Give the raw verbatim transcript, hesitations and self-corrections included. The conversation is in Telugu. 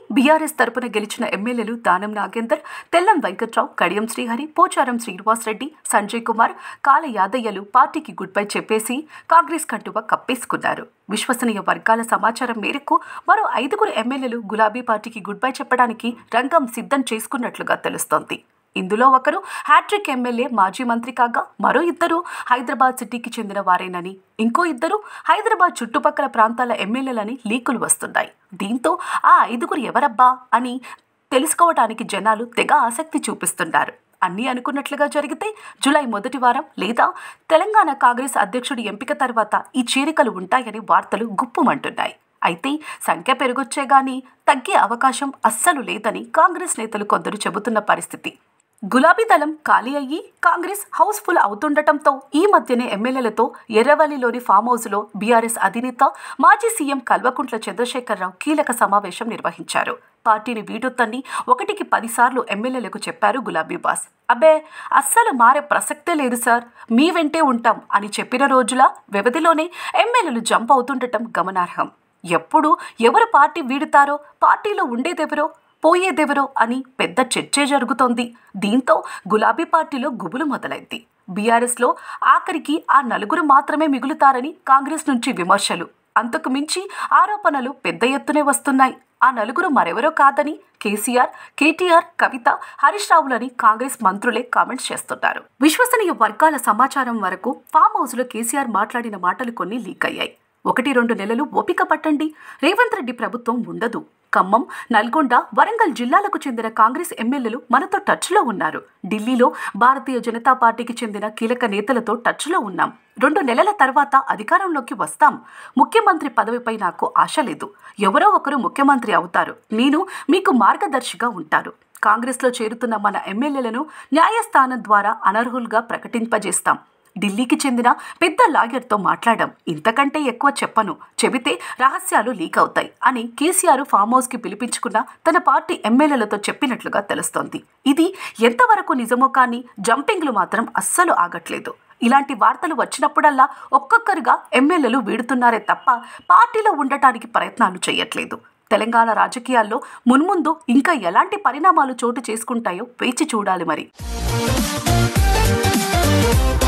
బీఆర్ఎస్ తరపున గెలిచిన ఎమ్మెల్యేలు దానం నాగేందర్, తెల్లం వెంకట్రావు, కడియం శ్రీహరి, పోచారం శ్రీనివాసరెడ్డి, సంజయ్ కుమార్, కాల యాదయ్యలు పార్టీకి గుడ్ బై చెప్పేసి కాంగ్రెస్ కండువా కప్పేసుకున్నారు. విశ్వసనీయ వర్గాల సమాచారం మేరకు మరో ఐదుగురు ఎమ్మెల్యేలు గులాబీ పార్టీకి గుడ్ బై చెప్పడానికి రంగం సిద్ధం చేసుకున్నట్లుగా తెలుస్తోంది. ఇందులో ఒకరు హ్యాట్రిక్ ఎమ్మెల్యే, మాజీ మంత్రి కాగా మరో ఇద్దరు హైదరాబాద్ సిటీకి చెందిన వారేనని, ఇంకో ఇద్దరు హైదరాబాద్ చుట్టుపక్కల ప్రాంతాల ఎమ్మెల్యేలని లీకులు వస్తున్నాయి. దీంతో ఆ ఐదుగురు ఎవరబ్బా అని తెలుసుకోవడానికి జనాలు తెగ ఆసక్తి చూపిస్తున్నారు. అన్నీ అనుకున్నట్లుగా జరిగితే జూలై మొదటి వారం లేదా తెలంగాణ కాంగ్రెస్ అధ్యక్షుడి ఎంపిక తర్వాత ఈ చీరికలు ఉంటాయని వార్తలు గుప్పుమంటున్నాయి. అయితే సంఖ్య పెరగొచ్చే గానీ తగ్గే అవకాశం అస్సలు లేదని కాంగ్రెస్ నేతలు కొందరు చెబుతున్న పరిస్థితి. గులాబీ దళం ఖాళీ అయ్యి కాంగ్రెస్ హౌస్ఫుల్ అవుతుండటంతో ఈ మధ్యనే ఎమ్మెల్యేలతో ఎర్రవల్లిలోని ఫామ్ హౌస్లో బీఆర్ఎస్ అధినేత మాజీ సీఎం కల్వకుంట్ల చంద్రశేఖరరావు కీలక సమావేశం నిర్వహించారు. పార్టీని వీడొద్దని ఒకటికి పదిసార్లు ఎమ్మెల్యేలకు చెప్పారు గులాబీ బాస్. అబ్బే అస్సలు మారే ప్రసక్తే లేదు సార్, మీ వెంటే ఉంటాం అని చెప్పిన రోజుల వ్యవధిలోనే ఎమ్మెల్యేలు జంప్ అవుతుండటం గమనార్హం. ఎప్పుడు ఎవరు పార్టీ వీడుతారో, పార్టీలో ఉండేదెవరో పోయేదెవరో అని పెద్ద చర్చే జరుగుతోంది. దీంతో గులాబీ పార్టీలో గుబులు మొదలైంది. బీఆర్ఎస్లో ఆఖరికి ఆ నలుగురు మాత్రమే మిగులుతారని కాంగ్రెస్ నుంచి విమర్శలు, అంతకు మించి ఆరోపణలు పెద్ద ఎత్తునే వస్తున్నాయి. ఆ నలుగురు మరెవరో కాదని కేసీఆర్, కేటీఆర్, కవిత, హరీష్ రావులని కాంగ్రెస్ మంత్రులే కామెంట్స్ చేస్తున్నారు. విశ్వసనీయ వర్గాల సమాచారం వరకు ఫామ్ హౌస్లో కేసీఆర్ మాట్లాడిన మాటలు కొన్ని లీక్ అయ్యాయి. ఒకటి రెండు నెలలు ఓపిక పట్టండి, రేవంత్ రెడ్డి ప్రభుత్వం ఉండదు. ఖమ్మం, నల్గొండ, వరంగల్ జిల్లాలకు చెందిన కాంగ్రెస్ ఎమ్మెల్యేలు మనతో టచ్లో ఉన్నారు. ఢిల్లీలో భారతీయ జనతా పార్టీకి చెందిన కీలక నేతలతో టచ్లో ఉన్నాం. రెండు నెలల తర్వాత అధికారంలోకి వస్తాం. ముఖ్యమంత్రి పదవిపై నాకు ఆశ లేదు. ఎవరో ఒకరు ముఖ్యమంత్రి అవుతారు. నేను మీకు మార్గదర్శిగా ఉంటారు. కాంగ్రెస్లో చేరుతున్న మన ఎమ్మెల్యేలను న్యాయస్థానం ద్వారా అనర్హులుగా ప్రకటింపజేస్తాం. ఢిల్లీకి చెందిన పెద్ద లాయర్తో మాట్లాడాం. ఇంతకంటే ఎక్కువ చెప్పను, చెబితే రహస్యాలు లీక్ అవుతాయి అని కేసీఆర్ ఫామ్ హౌస్కి పిలిపించుకున్న తన పార్టీ ఎమ్మెల్యేలతో చెప్పినట్లుగా తెలుస్తోంది. ఇది ఎంతవరకు నిజమో కానీ జంపింగ్లు మాత్రం అస్సలు ఆగట్లేదు. ఇలాంటి వార్తలు వచ్చినప్పుడల్లా ఒక్కొక్కరుగా ఎమ్మెల్యేలు వీడుతున్నారే తప్ప పార్టీలో ఉండటానికి ప్రయత్నాలు చేయట్లేదు. తెలంగాణ రాజకీయాల్లో మున్ముందు ఇంకా ఎలాంటి పరిణామాలు చోటు చేసుకుంటాయో వేచి చూడాలి మరి.